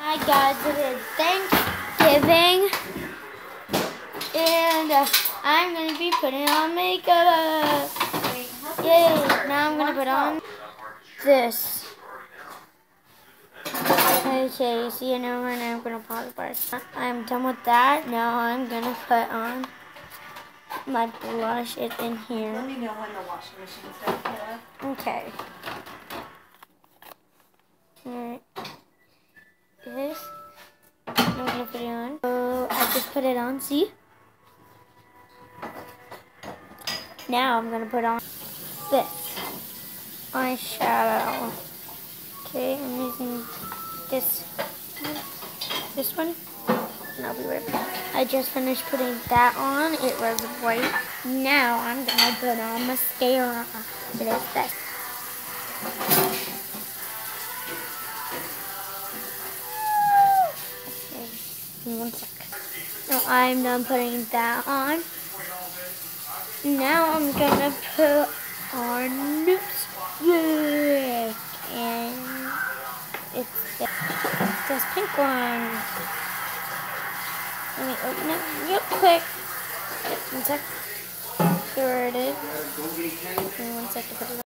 Hi guys, it is Thanksgiving, and I'm going to be putting on makeup. Yay! Now I'm going to put on this. Okay, see, now I'm going to pause the part. I'm done with that. Now I'm going to put on my blush. It's in here. Let me know when the washing machine's done, Kayla. Okay. Alright. This. I'm going to put it on. So I just put it on, see? Now I'm going to put on this eyeshadow. Okay, I'm using this one, and I'll be right back. I just finished putting that on. It was white. Now I'm going to put on mascara. It is this. Okay, 1 sec. So I'm done putting that on. Now I'm gonna put on lipstick, and it's this pink one. Let me open it real quick. 1 sec. Here it is. Give me 1 sec to put it on.